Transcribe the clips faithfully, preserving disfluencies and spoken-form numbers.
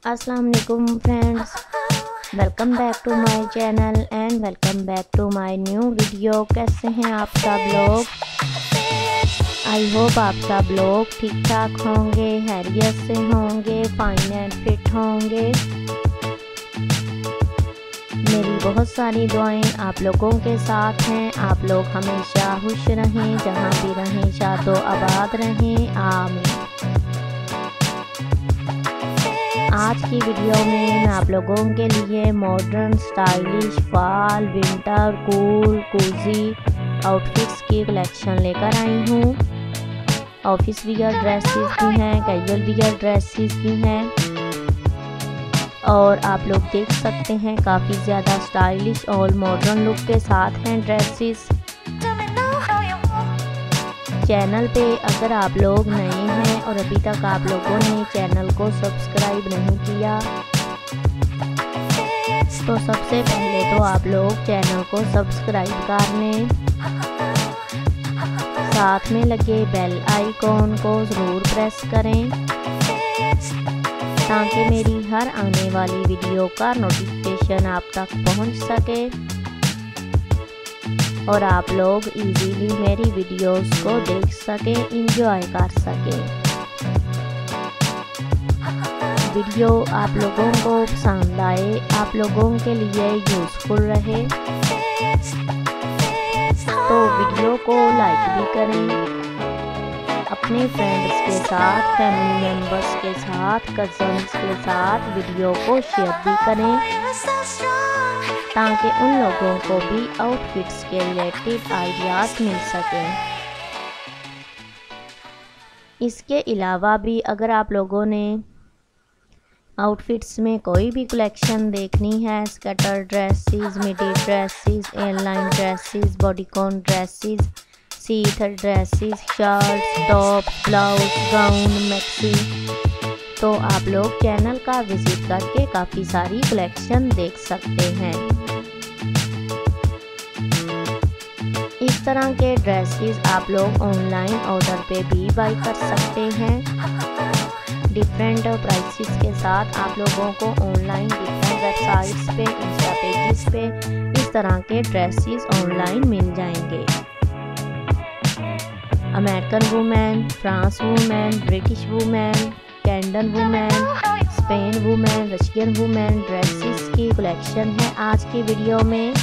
अस्सलाम वालेकुम friends, welcome back to my channel and welcome back to my new video. कैसे हैं आप सब लोग? आई होप आप सब लोग ठीक ठाक होंगे, हैरियत से होंगे, फाइन एंड फिट होंगे। मेरी बहुत सारी दुआएं आप लोगों के साथ हैं। आप लोग हमेशा खुश रहें, जहां भी रहें शादो आबाद रहें, आमीन। आज की वीडियो में मैं आप लोगों के लिए modern stylish fall winter cool cosy outfits की कलेक्शन लेकर आई हूँ। ऑफिस वियर ड्रेसेस भी हैं, कैजुअल वियर ड्रेसेस भी हैं और आप लोग देख सकते हैं काफ़ी ज़्यादा स्टाइलिश और मॉडर्न लुक के साथ हैं ड्रेसेस। चैनल पे अगर आप लोग नए हैं और अभी तक आप लोगों ने चैनल को सब्सक्राइब नहीं किया तो सबसे पहले तो आप लोग चैनल को सब्सक्राइब कर लें। साथ में लगे बेल आइकॉन को ज़रूर प्रेस करें ताकि मेरी हर आने वाली वीडियो का नोटिफिकेशन आप तक पहुंच सके और आप लोग इजीली मेरी वीडियोस को देख सके, एंजॉय कर सके। वीडियो आप लोगों को पसंद आए, आप लोगों के लिए यूज़फुल रहे तो वीडियो को लाइक भी करें, अपने फ्रेंड्स के साथ, फैमिली मेम्बर्स के साथ, कज़न्स के साथ वीडियो को शेयर भी करें ताकि उन लोगों को भी आउटफिट्स के रिलेटेड आइडियाज़ मिल सकें। इसके अलावा भी अगर आप लोगों ने आउटफिट्स में कोई भी कलेक्शन देखनी है, skater dresses, midi dresses, A-line dresses, bodycon dresses, sheath dresses, shirts, top, blouse, gown, maxi, तो आप लोग चैनल का विजिट करके काफ़ी सारी कलेक्शन देख सकते हैं। इस तरह के ड्रेसेस आप लोग ऑनलाइन ऑर्डर पे भी बाई कर सकते हैं। डिफरेंट प्राइसेस के साथ आप लोगों को ऑनलाइन डिफरेंट वेबसाइट्स पे, इंस्टा पेजेस पे इस तरह के ड्रेसेस ऑनलाइन मिल जाएंगे। American women, France women, British women, Canadian women, Spain women, Russian women dresses की कलेक्शन है आज की वीडियो में।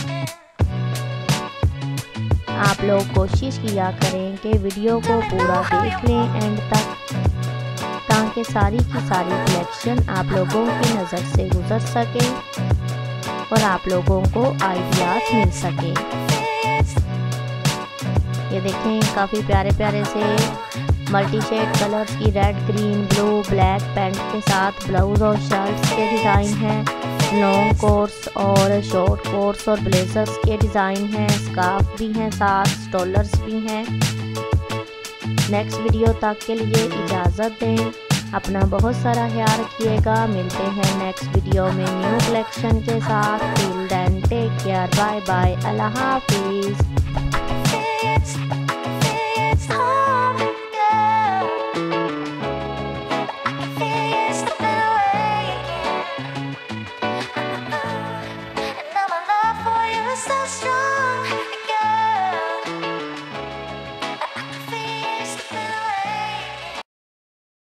आप लोग कोशिश किया करें कि वीडियो को पूरा देख लें एंड तक ताकि सारी की सारी कलेक्शन आप लोगों की नज़र से गुजर सके और आप लोगों को आइडियाज़ मिल सके। ये देखें काफ़ी प्यारे प्यारे से मल्टी शेड कलर्स की red, green, blue, black pant के साथ ब्लाउज और शर्ट्स के डिज़ाइन हैं। लॉन्ग कोर्स और शॉर्ट कोर्स और ब्लेजर्स के डिज़ाइन हैं। स्कार्फ भी हैं, साथ स्टॉलर्स भी हैं। नेक्स्ट वीडियो तक के लिए इजाज़त दें, अपना बहुत सारा ख्याल रखिएगा। मिलते हैं नेक्स्ट वीडियो में न्यू कलेक्शन के साथ। Till then take care, bye bye, अल्लाह हाफिज़।